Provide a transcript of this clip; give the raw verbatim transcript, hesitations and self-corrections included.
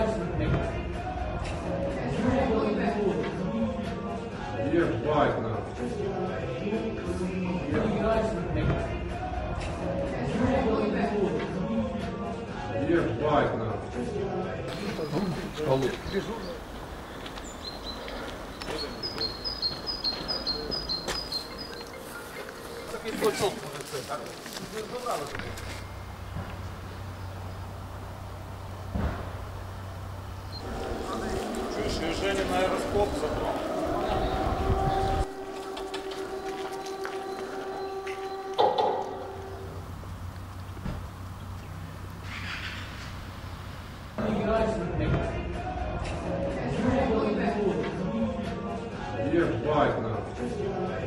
Ебать нахуй. Ебать нахуй. Шкалу. Чуешь, Женя на аэроскоп забрал. Ебать нахуй.